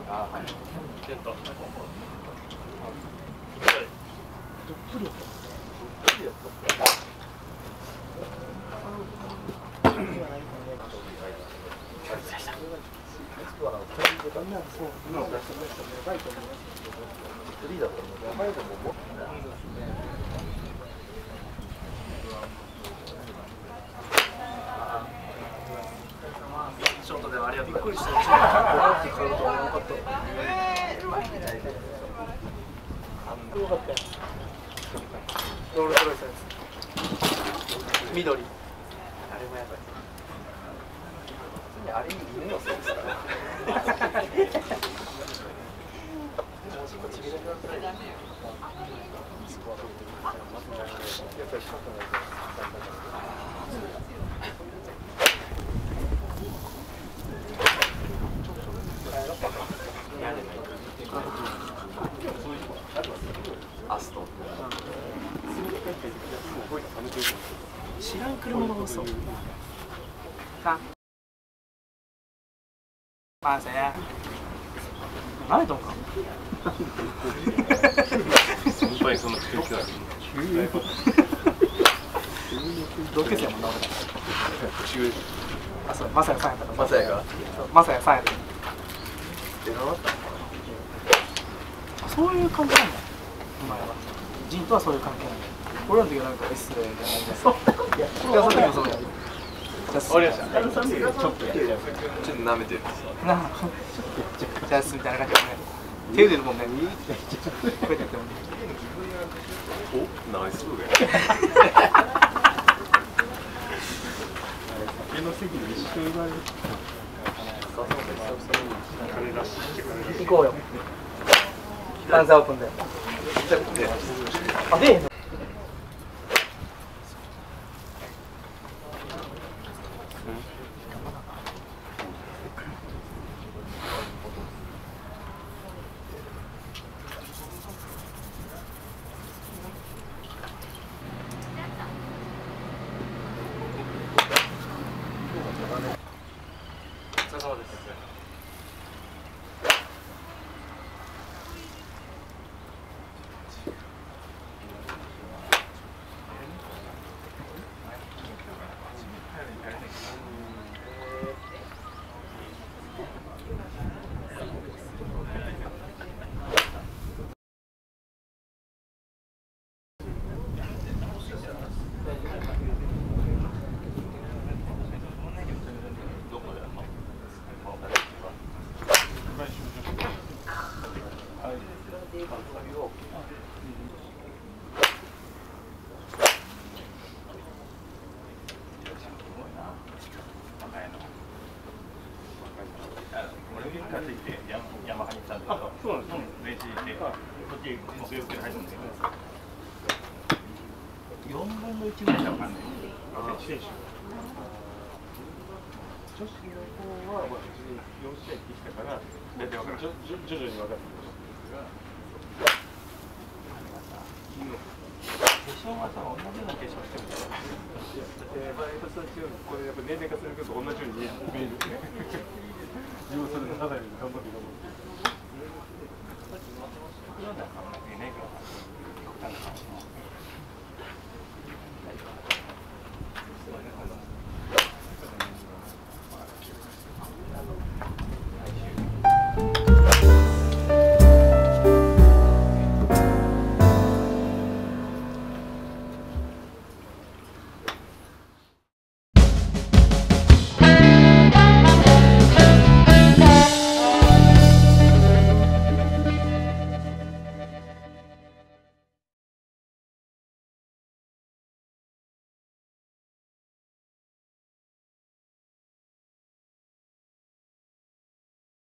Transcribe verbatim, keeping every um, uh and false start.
あはい。 えっと。ショートではありがとうございます。びっくりした。よかったよ。ロールスロイスです。緑。あれもやばい。あれに犬のせいですから。アスト。知らん車の嘘。か。まずね。慣れとんか。 本当にその口だ。 同級生もな俺。 中。 あ、そう、まさやさんやった。 まさやが。 まさやさんやった。 え、なかった。 そういう感じなんだ。お前は。ジンとはそういう関係なんだ。俺らの時はなんかエスレじゃないですか。いや、その時もそうだよ。じゃあ、終わりました。ちょっとやっちゃう。 ちょっと舐めてる。 なあ、ジャスみたいな感じでね。手出るもんね。こうやってやってもね。 お、ナイスブーや。酒の席で一緒に言われる。 行こうよ。関西オープンで。あ、出えへんの。そうです。 ヤマハに来たんだけど、そうなんですね。レジで、時木曜日に入るんだけど、よんぶんのいちぐらいしかわかんない。選手。女子の方は、まあ、よん試合できたから、大体わかる。徐々に分かってきました。決勝はさ、同じような決勝してるから。だって、まあ、私たちはこれやっぱ年齢化するけど、同じように見えるね。自分それの肌に頑張って頑張って。